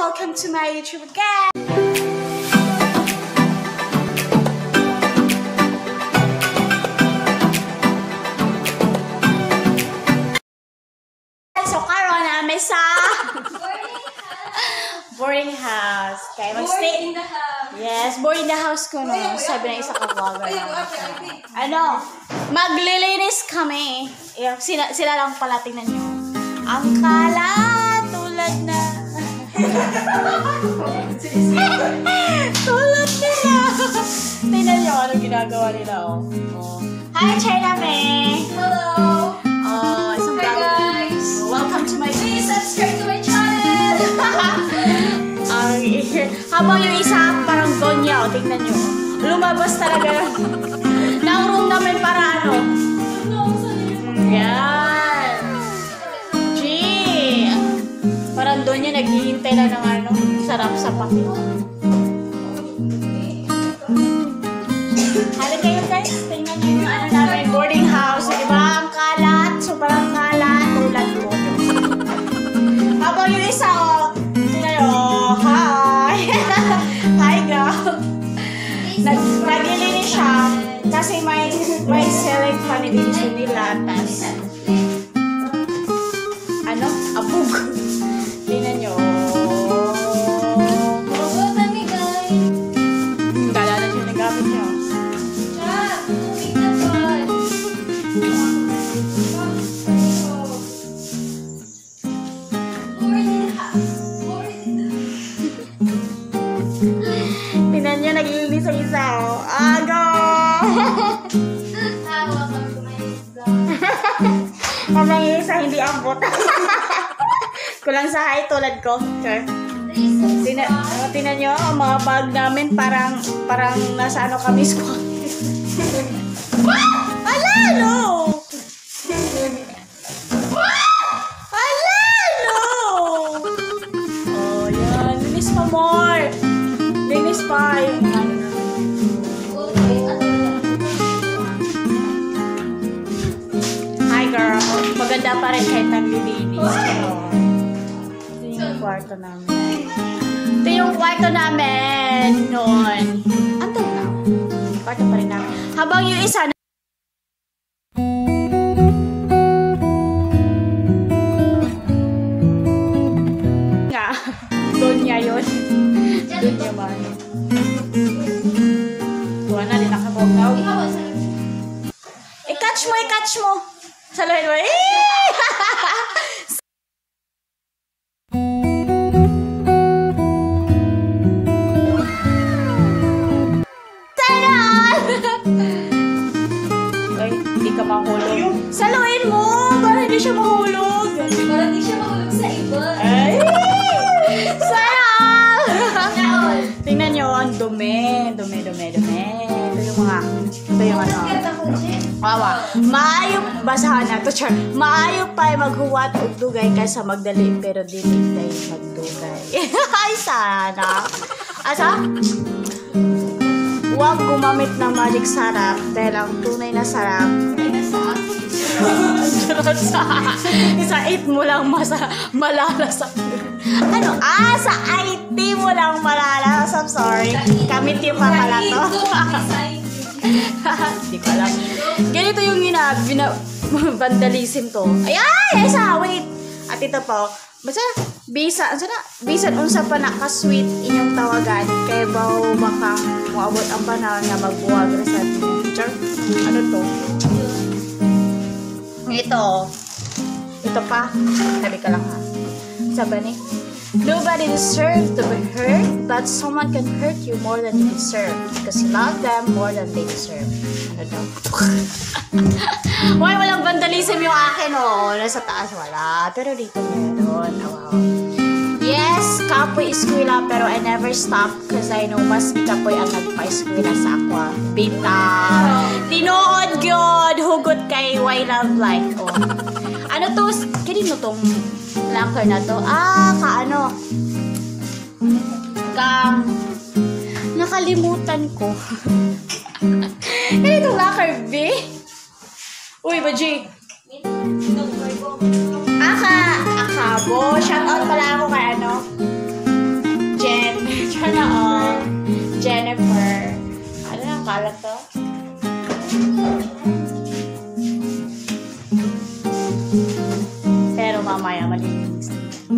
welcome to my YouTube again. So karon na may sa boarding house. Okay, magstay. Yes, boarding the house ko no. Sabi ng isa ka vlogger na. Ano? Maglilinis kami. Sila lang pala, tingnan nyo. Ang kalat, tulad na. Tulad nila. Tingnan nyo ano ginagawa nila, oh. Hi, China May. Hello. Isang Hi, guys. Welcome to my Please subscribe to my channel. Habang yung isa parang Donya, oh, tingnan nyo. Lumabas talaga. Ng room namin para ano. Yan. Gee. Parang Donya naghihintay na ng ano. Sarap sa pakit. Halika kayo guys. Tingnan nyo yung ano namin. Boarding house. Diba? Ang kalat. Sobrang kalat. Tulad po. Habang yung isa, oh. Tingnan nyo. Hi. Hi, girl. Naglilinis siya. Kasi may select funny videos nila. Tas, ano? Abog. Tingnan nyo. Kala na siya nagamit nyo. Tingnan nyo, naglilinis ang isa. Aga! Habang yung isa, hindi ambot. Kulang sa height tulad ko. Sure. Tingnan nyo, ang mga bag namin parang nasa ano kami squat. Ala, no! Ala, no! Oh, yan. Linis pa more. Linis pa. Hi, girl. Maganda pa rin kahit naglilinis. Ito yung kwarto namin. Ito yung kwarto namin noon. Until now. Kwarto pa rin namin. Habang yung isa nga. Doon niya yun. Doon niya ba? Tuwa na din nakabogaw. I-catch mo, i-catch mo. Saluhin mo. Ay, hindi ka mahulog. Saluhin mo! Para hindi siya mahulog. Para hindi siya mahulog sa iba. Ay! Sarap! Tingnan nyo, ang dumi. Dumi. Ito yung mga, ito yung ano. Wawa. Maayo, basahan na to, Char. Maayo pa maghuwat o dugay kaysa magdali, pero dili tayo magdugay. Ay, sana. Asa? Huwag gumamit ng magic sarap dahil ang tunay na sarap sa IT mo lang malalasap. Ano? Sa IT mo lang malalasap. Sorry. Kamit yung papala to. Hindi ko alam. Ganito yung vandalism to. Ay, wait. At ito po. Basta, bisan unsa pa na ka-sweet inyong tawagan kay bao baka moabot ang panahon nga magbuwag sa teacher. Ano to? Ito pa. Sabi ka lang ha. Sabi ni, nobody deserves to be hurt, but someone can hurt you more than you deserve because you love them more than they deserve. Ano daw? Why walang vandalism yung akin, oh. Nasa taas wala. Pero dito meron. Wow. Yes, kapoy eskwela, pero I never stop because I know mas kapoy ang nagpa-eskwela sa ako. Bita. Tinood yun. Hugot kay Why Love Life. Oh. Ano to? Kanino tong locker na to? Kaano? Nakalimutan ko. Kanino tong locker, B? Uy, Baji. Akabo. Shout out pala ako kay ano. ba to? Pero mamaya malinis.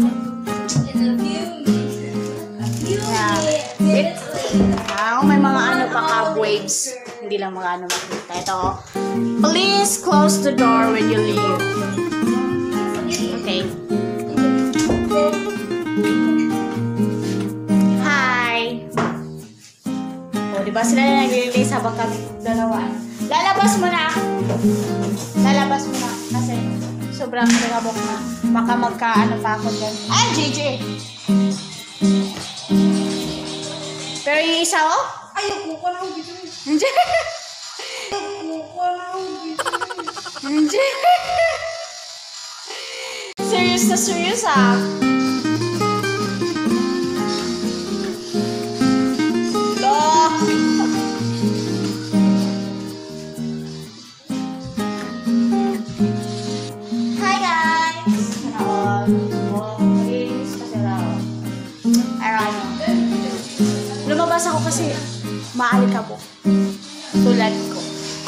May mga ano pa cobwebs. Hindi lang mga ano makita. Ito. Please close the door when you leave. Okay. Hi. O, diba sila na nag-release habang kami dalawa. Lalabas mo na. Lalabas mo na. Kasi sobrang nagabok na. Baka magkaano pa ako dyan. Ay, JJ! Pero yung isa, oh? Ayoko ko na dito. Hindi. Ayoko na dito. Hindi. Serious na serious, ah. Look. Hi, guys. Malinis pa sila, oh. Alright. Lumabas ako kasi maalikabok. Tulad ko.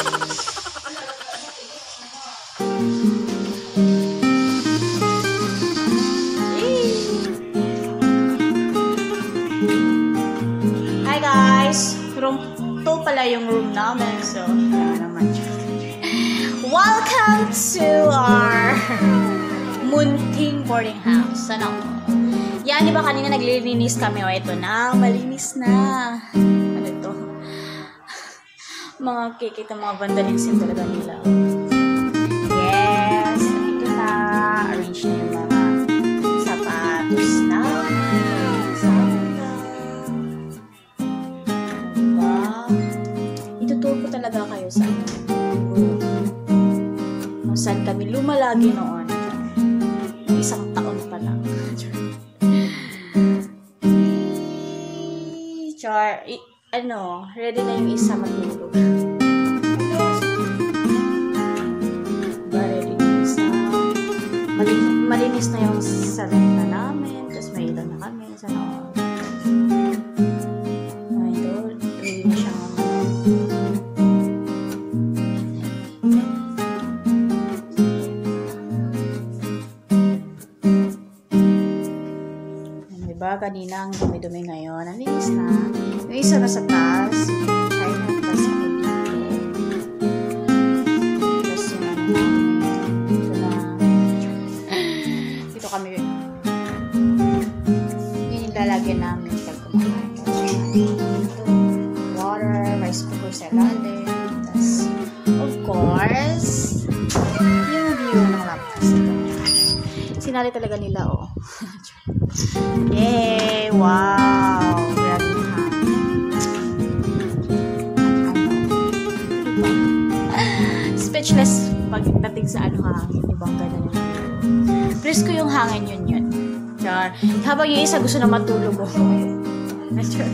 Hi guys! Room 2 pala yung room namin. So, naman. Welcome to our munting boarding house. Sana ko. Yan, di ba kanina naglilinis kami? O, ito na. Malinis na. Ano to? Mga kikita, mga vandalism talaga nila. Yes. Ito na. Arrange na yung mga sapatos na. Diba? Itutur ko talaga kayo sa kung saan kami lumalagi noon. Isang taon pa lang. Char, ready na yung isa matulog. Ready na yung isa. Malinis na yung salita namin. Tapos may ilan na kami. Sana ito, ready na siyang diba? Kanina ang dumi-dumi ngayon. Ang linis na. Yung isa na sa taas. Try na taas ako dito. Tapos yung ano namin. Dito na. Dito kami. Yun yung lalagyan namin pag kumakain. Water, rice cooker sa ilalim. Tapos, of course, yung view ng laptop. Sinali talaga nila, oh. Yay! Wow! Grabe na speechless pagdating sa ano hangin. Ibang ganda na yun. Presko yung hangin yun. Char. Habang yung isa gusto na matulog, oh. Char.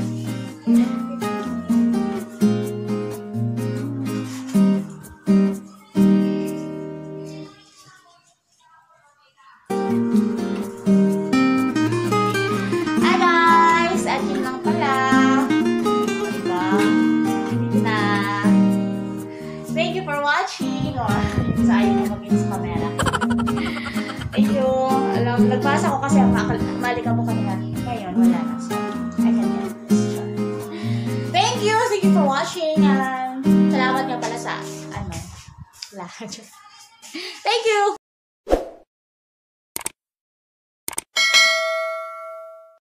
Thank you for watching. Or, sayang na mag-in sa camera. Ayun. Nagbasa ko kasi malika mo kanina. Ngayon, wala na. So, I can get this. Thank you for watching. And salamat nga pala sa, lahat. Thank you!